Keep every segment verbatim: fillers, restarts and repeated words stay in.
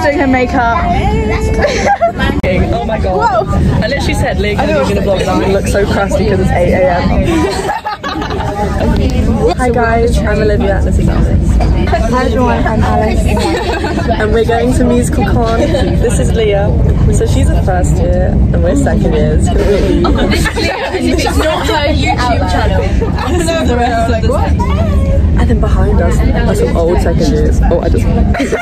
doing her makeup. Oh my god. Whoa. I literally said, Leah, can you do the vlog now? It looks so crusty because it's eight A M Hi guys, I'm Olivia, this is Alice. Hi everyone, I'm Alice. And we're going to musical con. This is Leah. So she's in first year and we're second years. Can we leave? Oh, this is Leah, and it's not her YouTube channel. The rest of the And then behind us are some old second years. Oh, I just...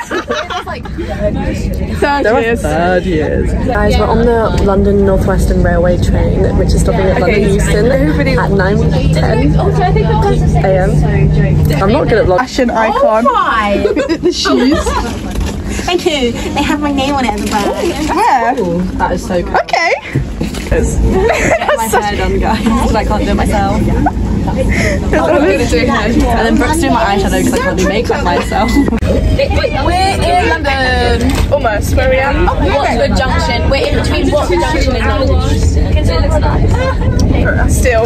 Third There years. are third years. Guys, we're on the London North Western Railway train, which is stopping at London Euston at nine ten A M I'm not good at vlogging. Fashion icon. Oh, The shoes. thank you. They have my name on it as well. Where? That is so good. Okay. Get my hair done, guys, because I can't do it myself. And then Brooke's doing my eyeshadow because I can't do makeup myself. We're in London. Almost. Where are we at? Watford Junction. We're in between Watford Junction and London Euston. You can see it looks nice. Still.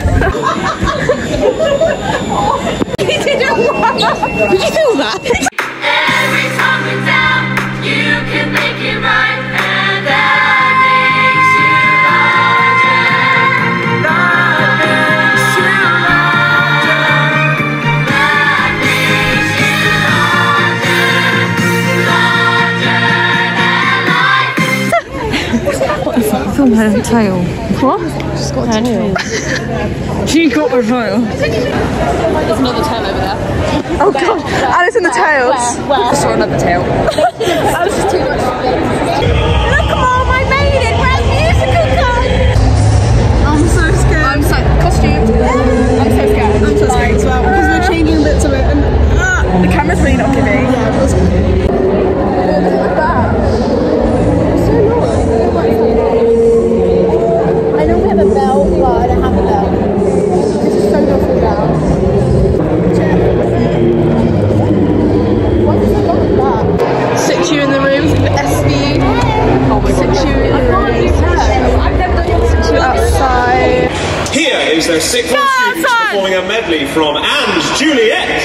He didn't want. Did you feel that? Every time we're down, you can make it right, and that makes you larger. That makes you larger. That makes you larger, larger than life. Film her tail. What? She's got her tail. She got her tail. There's another tail over there. Oh god. Alice in the tails. I saw another tail. Alice is too much. Look, Mom, I made it. We're a musical club. I'm so scared. I'm so costume. I'm so scared. I'm so scared as well because we're changing bits of it and ah, the camera's really not giving. Yeah, it feels good. Look at that. It's so long. I know we have a bell, but I don't have a bell. This is so not fall down. Why is it so long like that? Sit you in the room, the S V. Oh my god. Sit you in the room. Sit you outside. Here is their sixth form students performing a medley from And Juliet.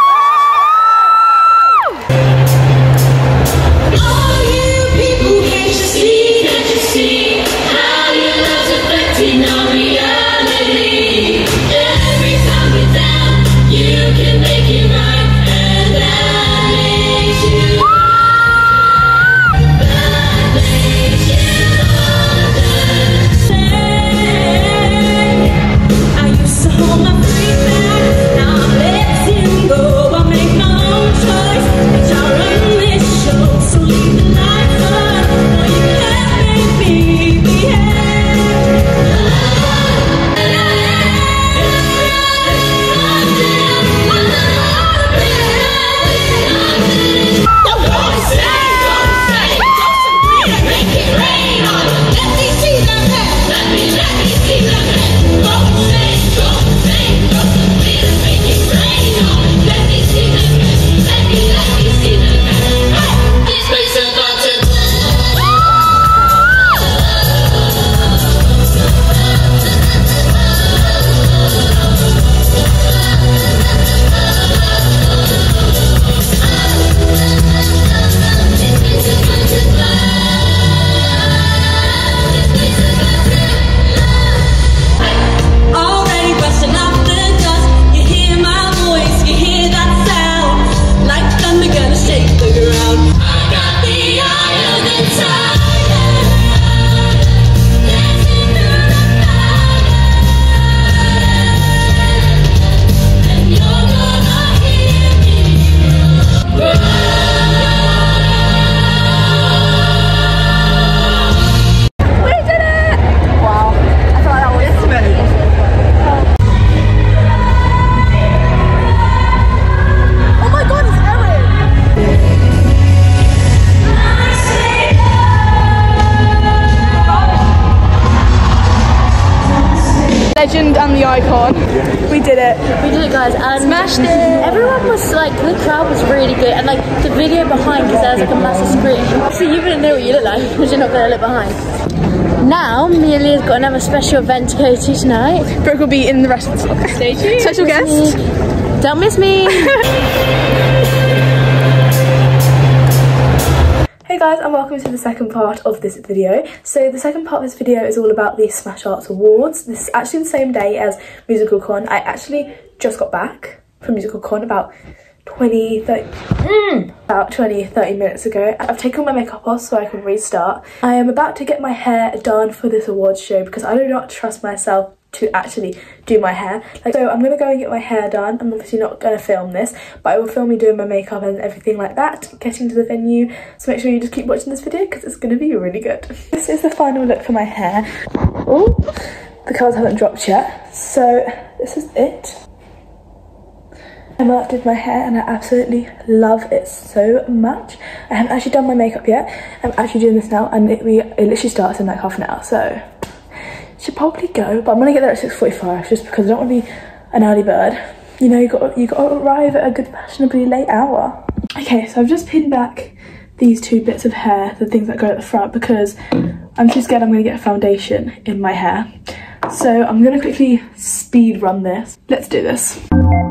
All you people, can't you see, can't you see how your love's affecting our reality? Every time we're down, you can make it right, and that makes you larger. That makes you larger. I used to hold my free back, now I'm letting go. I make my own choice, bitch, I run this show, so leave the lights on, or you can't make me behave. Don't go say, don't say, don't say, make it rain on me. Let me see that man, let me, let me see that man. Don't say, don't say, don't say, make it rain on me. Let me see that man, let me, let me see that man. Hey, this makes a button. Already brushing off the dust. You hear my voice, you hear that sound, like thunder gonna shake the ground. I got the eye of the tiger, dancing through the fire, and you're gonna hear me roar. We did it! Wow. I feel like that was smooth. Oh my god, it's Erin! Legend and the icon. We did it. We did it, guys, and Smashed it. everyone was like, the crowd was really good, and like the video behind, because there was like a massive screen, so you wouldn't know what you look like because you're not going to look behind. Now me and Leah's got another special event to go to tonight. Brooke will be in the rest of the vlog. Stay tuned. Special guest. Don't miss me. guys, and welcome to the second part of this video. So the second part of this video is all about the Smash Arts Awards. This is actually the same day as Musical Con. I actually just got back from Musical Con about twenty, thirty, mm, about twenty, thirty minutes ago. I've taken my makeup off so I can restart. I am about to get my hair done for this awards show because I do not trust myself to actually do my hair. Like, so I'm gonna go and get my hair done. I'm obviously not gonna film this, but I will film me doing my makeup and everything like that, getting to the venue. So make sure you just keep watching this video because it's gonna be really good. This is the final look for my hair. Oh, the colours haven't dropped yet. So this is it. Emma did my hair and I absolutely love it so much. I haven't actually done my makeup yet. I'm actually doing this now, and it, we, it literally starts in like half an hour, so should probably go, but I'm gonna get there at six forty-five just because I don't want to be an early bird. You know, you got you got to arrive at a good fashionably late hour. Okay, so I've just pinned back these two bits of hair, the things that go at the front, because I'm too scared I'm gonna get a foundation in my hair. So I'm gonna quickly speed run this. Let's do this.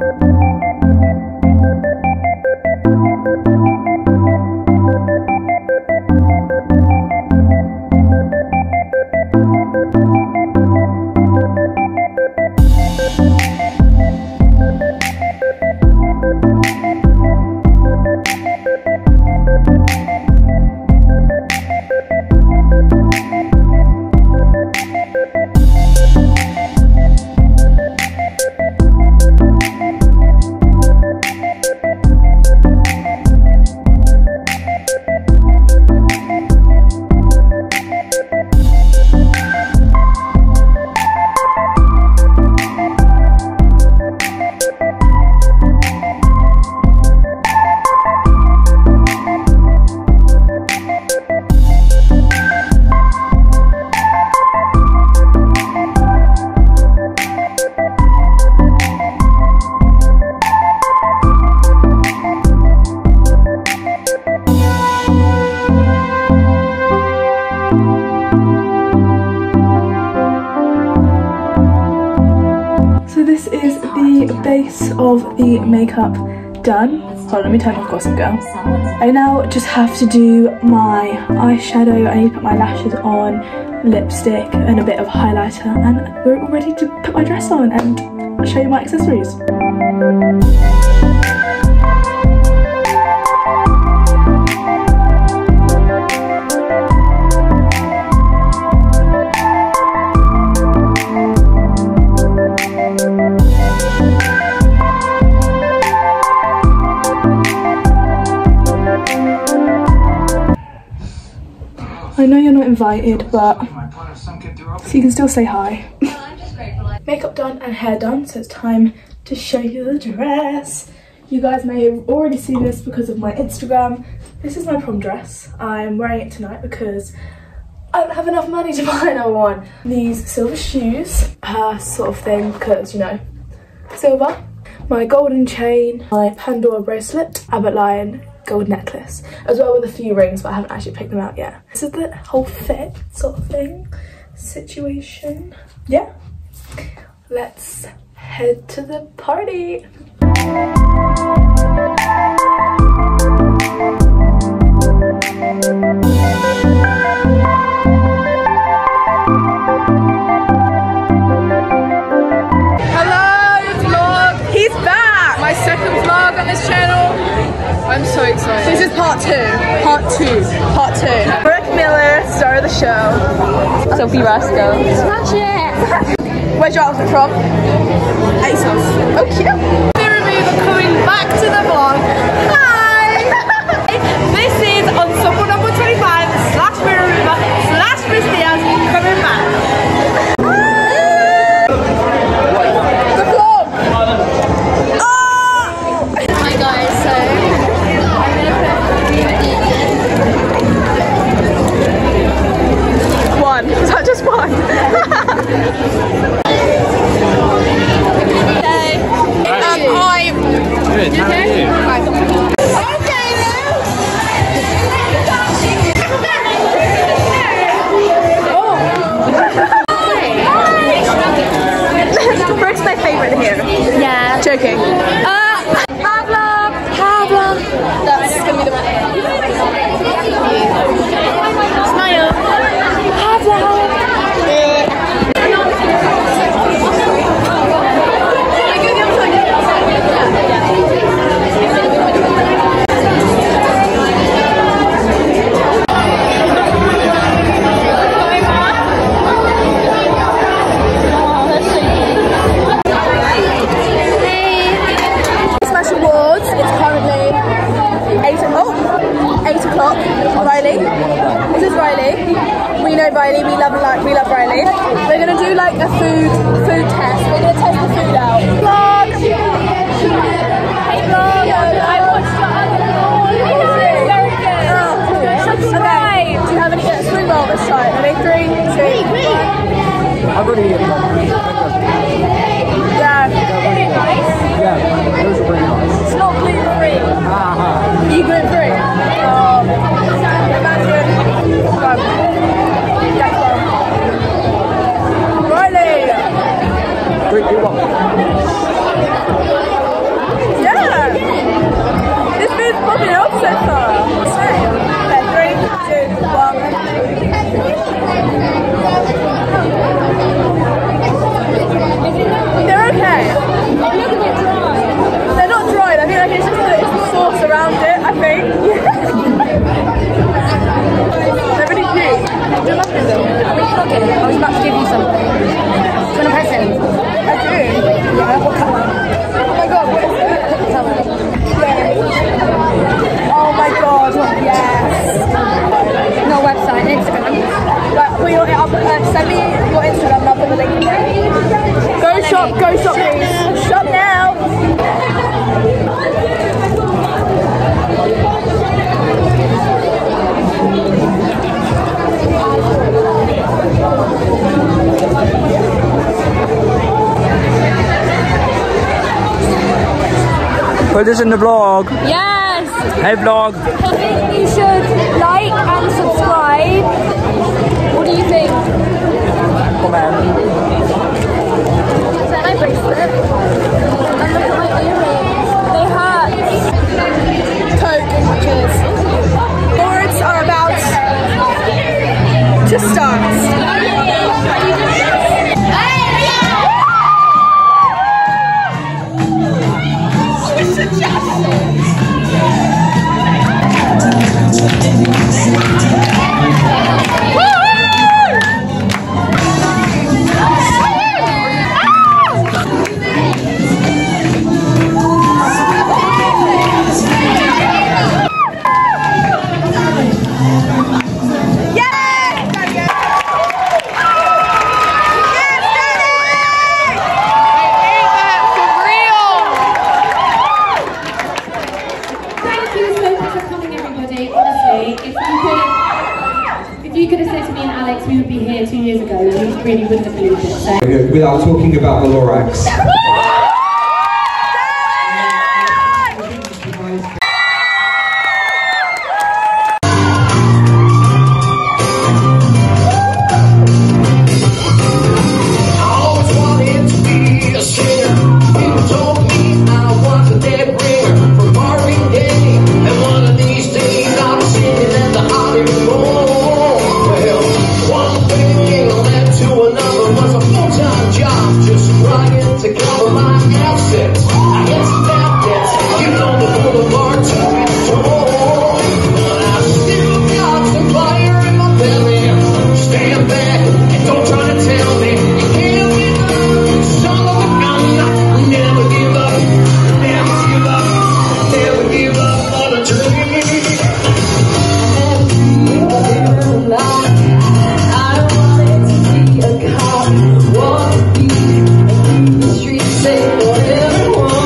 Base of the makeup done. Hold on, let me turn off Gossip Girl. I now just have to do my eyeshadow. I need to put my lashes on, lipstick and a bit of highlighter, and we're all ready to put my dress on and show you my accessories. I know you're not invited, but so you can still say hi. Makeup done and hair done, so it's time to show you the dress. You guys may have already seen this because of my Instagram. This is my prom dress. I'm wearing it tonight because I don't have enough money to buy another one. These silver shoes, purse sort of thing, because, you know, silver. My golden chain, my Pandora bracelet, Abbott Lion gold necklace, as well with a few rings, but I haven't actually picked them out yet. This is the whole fit sort of thing, situation. Yeah, let's head to the party. Hello vlog, he's back! My second vlog on this channel. I'm so excited. This is part two. Part two. Part two. Brooke Miller, star of the show. Sophie Rasco. Smash it! Where's your outfit from? ASOS. Oh, cute. Mirror Mover coming back to the vlog. Hi! This is Ensemble number twenty-five slash Mirror Mover slash Miss Diaz coming back. The vlog! Oh! Hi guys, so One. Is that just one? Hey. Um, I'm... Good, how are you? Hi. Brooke's my favourite here. yeah. Joking. Uh, Pablo, Pablo. That's gonna be the one. Three, two, one. Yeah! This food's popping off so far. Same. Okay, three, two, one. They're okay. They're not dried. I think like it's just the, it's the sauce around it, I think. They're really cute. Do you like them? Are we vlogging? I was about to give you something. Do you want a present? I do. Yeah. Oh my god, what is it? Oh my god, yes. No website, Instagram. Right, put your, I'll put, uh, send me your Instagram and I'll put the link in there. Go shop, go shop please. Shop now. Put this in the vlog. Yes! Hey vlog. I think you should like and subscribe. What do you think? Comment. Is that my bracelet? And look at my earrings. They hurt. Coke. Cheers. Boards are about to start. Really wouldn't have believed it. So. Without talking about the Lorax. Say whatever.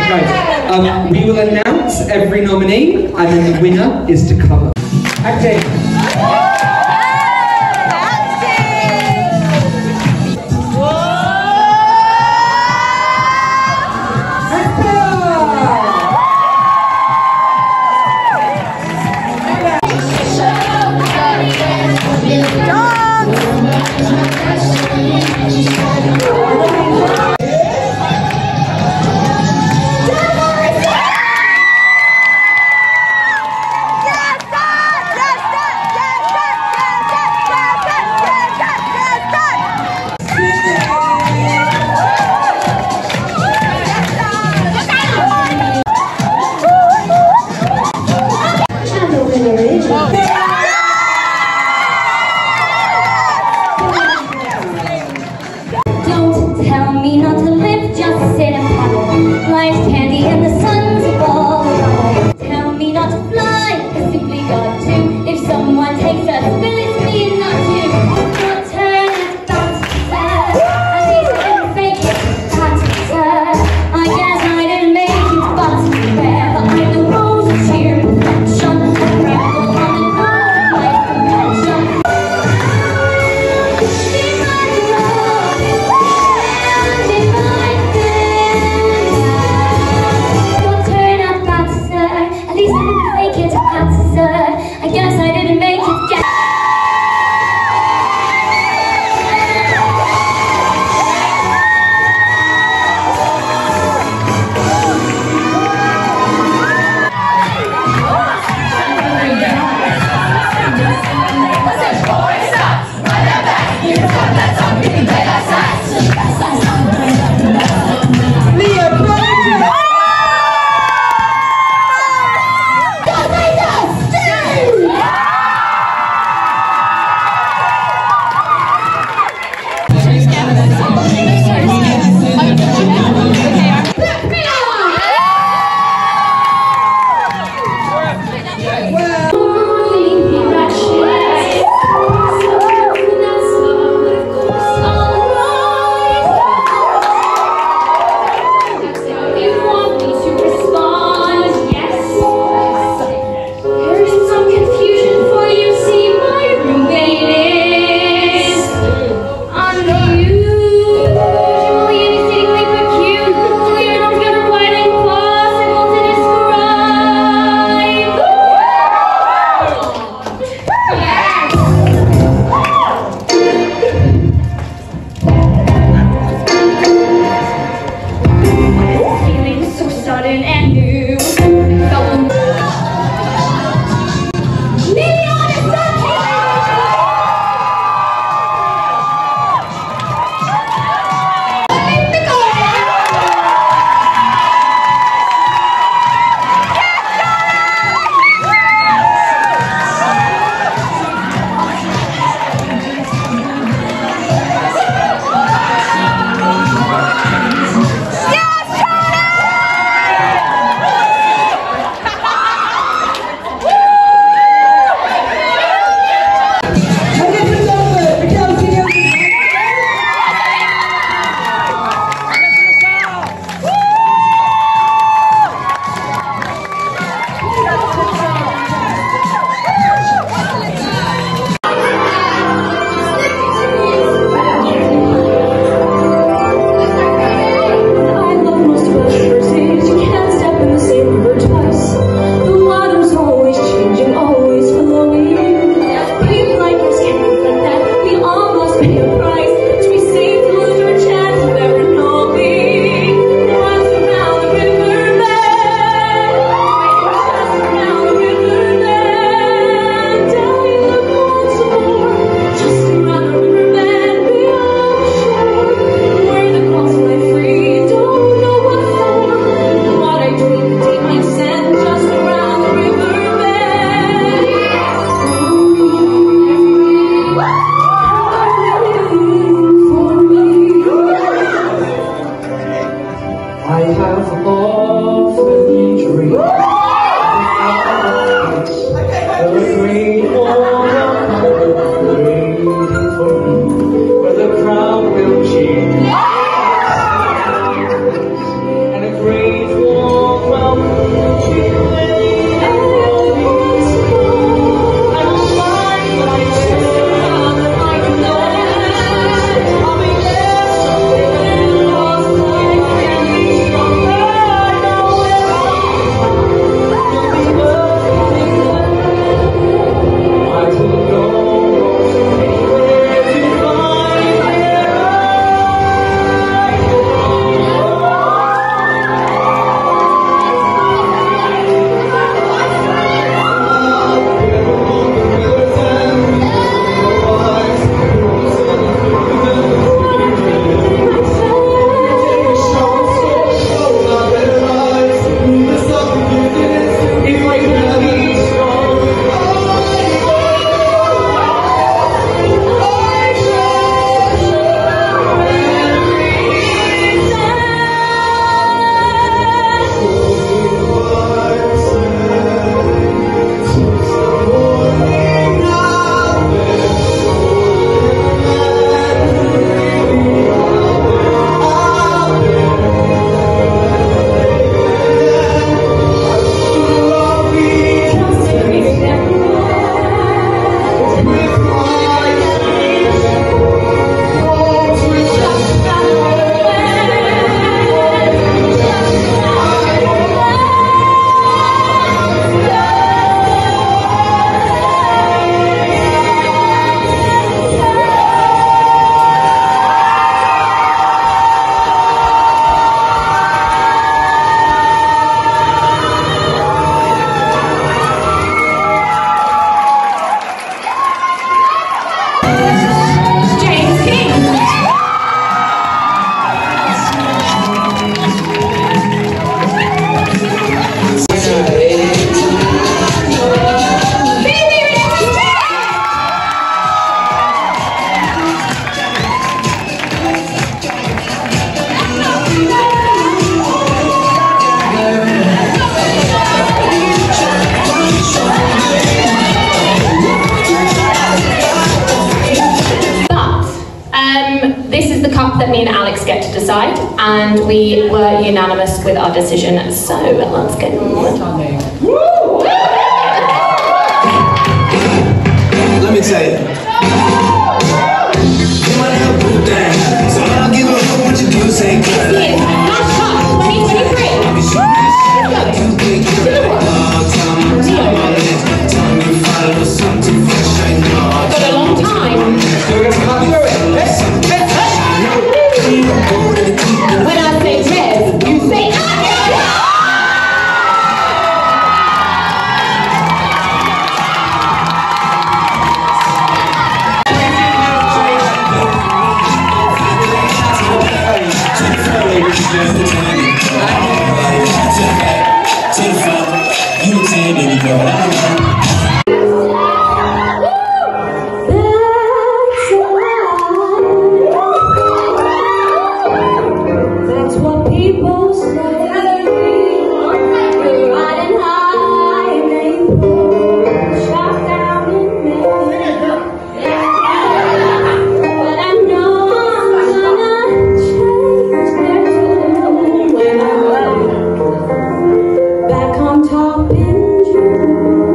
Right. Um, we will announce every nominee, and then the winner is to come. Acting. up that me and Alex get to decide, and we were unanimous with our decision, so let's get on. Let me tell you. You wanna help put down, so I'll give a whole bunch of dudes ain't good. twenty twenty-three. Let's go. Got a long time. When I say red, you say Anya! Back on top in Jude.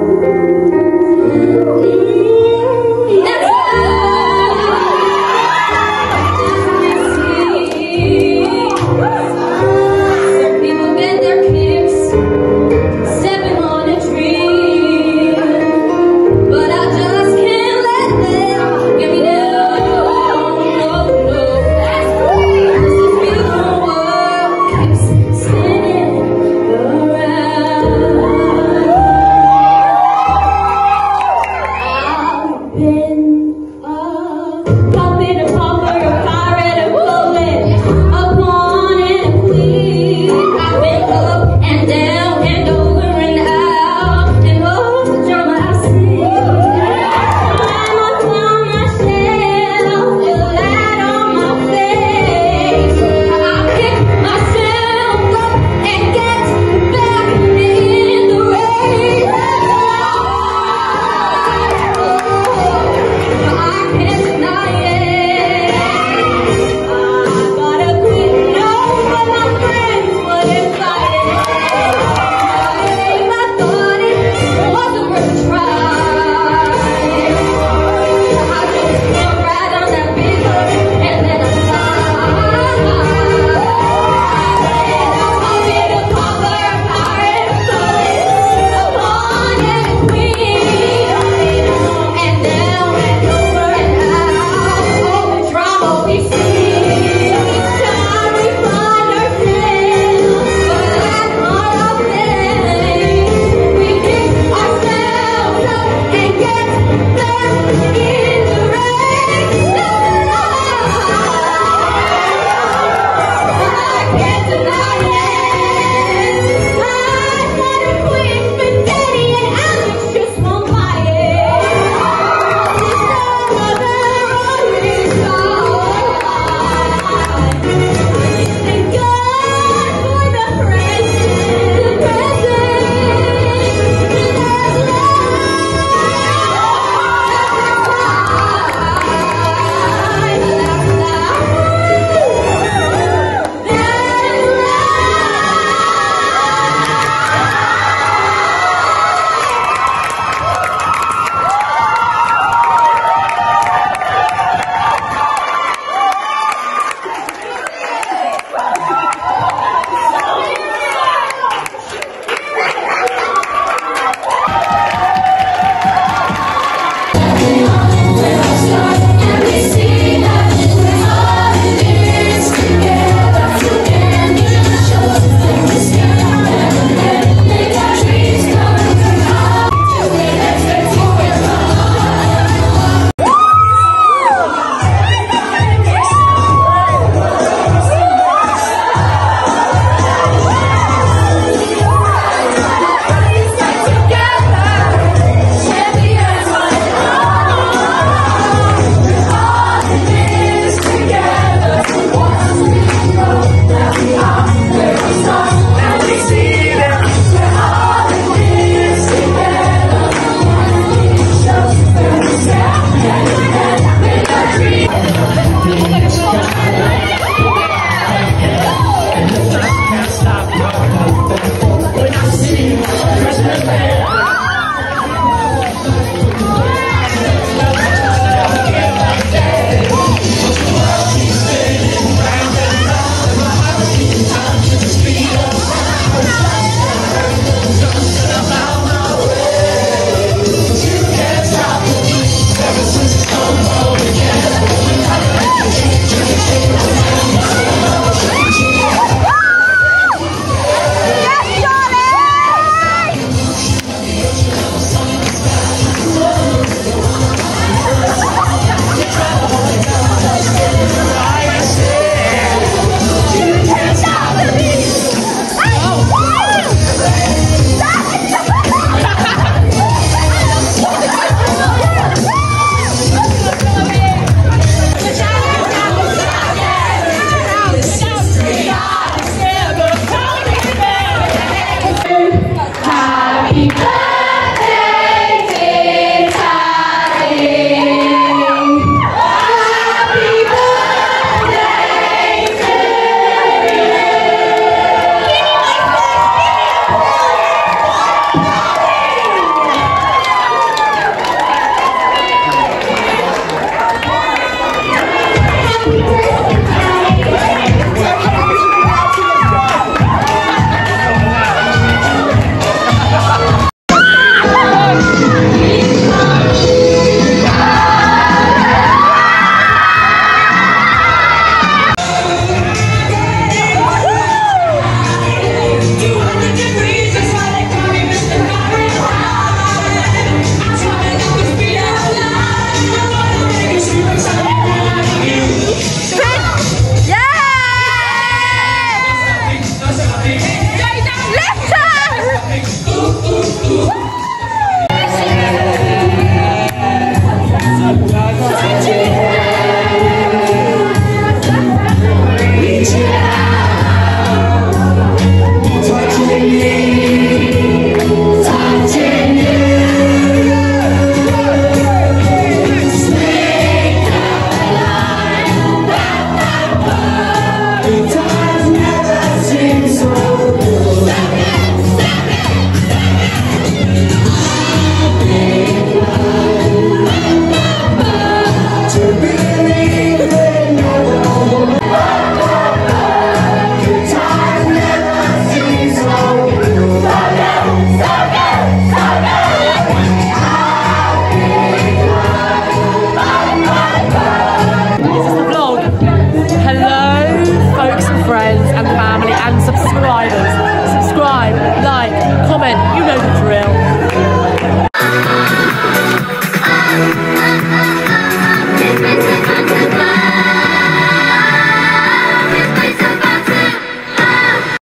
It's